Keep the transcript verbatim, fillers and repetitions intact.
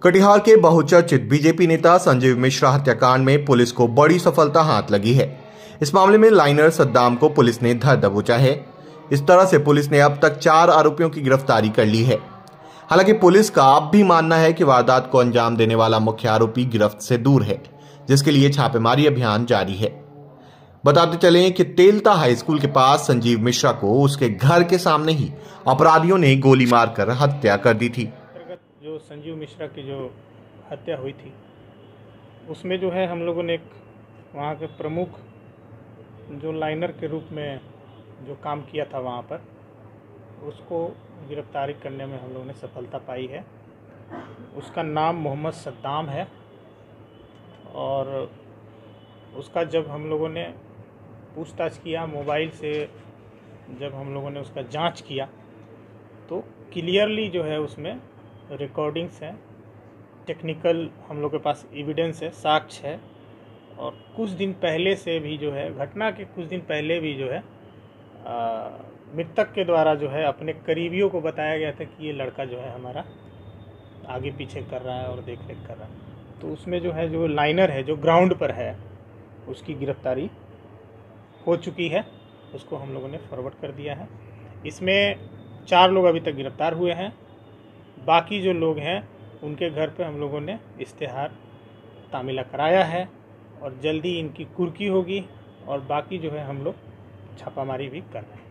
कटिहार के बहुचर्चित बीजेपी नेता संजीव मिश्रा हत्याकांड में पुलिस को बड़ी सफलता हाथ लगी है। इस मामले में लाइनर सद्दाम को पुलिस ने धर दबोचा है। इस तरह से पुलिस ने अब तक चार आरोपियों की गिरफ्तारी कर ली है। हालांकि पुलिस का अब भी मानना है कि वारदात को अंजाम देने वाला मुख्य आरोपी गिरफ्त से दूर है, जिसके लिए छापेमारी अभियान जारी है। बताते चलें कि तेलता हाई स्कूल के पास संजीव मिश्रा को उसके घर के सामने ही अपराधियों ने गोली मारकर हत्या कर दी थी। जो संजीव मिश्रा की जो हत्या हुई थी, उसमें जो है हम लोगों ने एक वहाँ के प्रमुख जो लाइनर के रूप में जो काम किया था वहाँ पर, उसको गिरफ्तारी करने में हम लोगों ने सफलता पाई है। उसका नाम मोहम्मद सद्दाम है और उसका जब हम लोगों ने पूछताछ किया, मोबाइल से जब हम लोगों ने उसका जांच किया, तो क्लियरली जो है उसमें रिकॉर्डिंग्स हैं, टेक्निकल हम लोग के पास एविडेंस है, साक्ष्य है। और कुछ दिन पहले से भी जो है, घटना के कुछ दिन पहले भी जो है मृतक के द्वारा जो है अपने करीबियों को बताया गया था कि ये लड़का जो है हमारा आगे पीछे कर रहा है और देख रेख कर रहा है। तो उसमें जो है जो लाइनर है, जो ग्राउंड पर है, उसकी गिरफ्तारी हो चुकी है। उसको हम लोगों ने फॉरवर्ड कर दिया है। इसमें चार लोग अभी तक गिरफ्तार हुए हैं। बाकी जो लोग हैं उनके घर पे हम लोगों ने इश्तेहार तामीला कराया है और जल्दी इनकी कुर्की होगी और बाकी जो है हम लोग छापामारी भी कर रहे हैं।